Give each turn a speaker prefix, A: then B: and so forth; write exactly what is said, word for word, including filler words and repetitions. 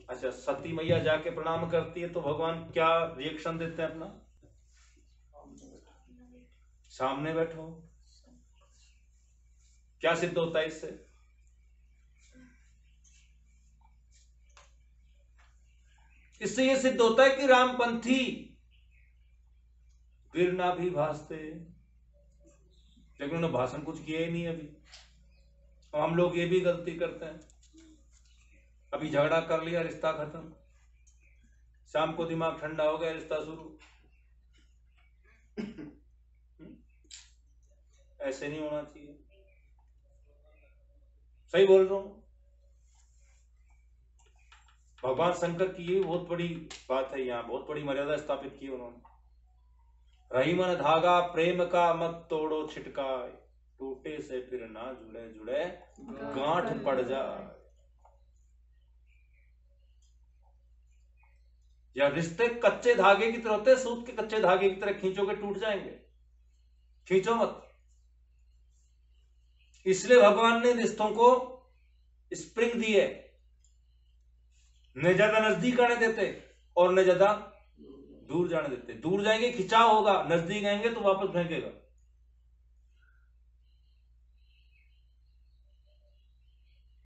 A: अच्छा, सती मैया जाके प्रणाम करती है तो भगवान क्या रिएक्शन देते हैं अपना? सामने बैठो। क्या सिद्ध होता है इससे? इससे यह सिद्ध होता है कि रामपंथी वीरना भी भासते, लेकिन उन्होंने भाषण कुछ किया ही नहीं अभी। हम लोग ये भी गलती करते हैं, अभी झगड़ा कर लिया, रिश्ता खत्म, शाम को दिमाग ठंडा हो गया, रिश्ता शुरू। ऐसे नहीं होना चाहिए। सही बोल रहा हूं? भगवान शंकर की ये बहुत बड़ी बात है, यहाँ बहुत बड़ी मर्यादा स्थापित की उन्होंने। रही मन धागा प्रेम का मत तोड़ो छिटकाए, टूटे से फिर ना जुड़े जुड़े गांठ पड़ जाए। या रिश्ते कच्चे धागे की तरह होते हैं, सूत के कच्चे धागे की तरह खींचोगे टूट जाएंगे, खींचो मत। इसलिए भगवान ने रिश्तों को स्प्रिंग दिए, न ज्यादा नजदीक आने देते और न ज्यादा दूर जाने देते। दूर जाएंगे खिंचाव होगा, नजदीक आएंगे तो वापस फेंकेगा।